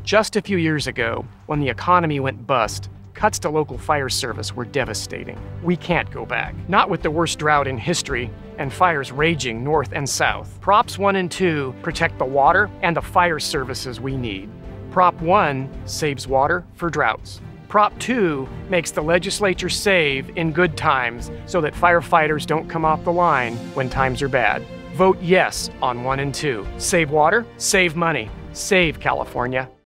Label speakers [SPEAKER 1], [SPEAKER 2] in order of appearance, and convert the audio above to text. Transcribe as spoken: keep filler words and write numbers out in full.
[SPEAKER 1] Just a few years ago, when the economy went bust, cuts to local fire service were devastating. We can't go back. Not with the worst drought in history and fires raging north and south. Props one and two protect the water and the fire services we need. Prop one saves water for droughts. Prop two makes the legislature save in good times so that firefighters don't come off the line when times are bad. Vote yes on one and two. Save water, save money, save California.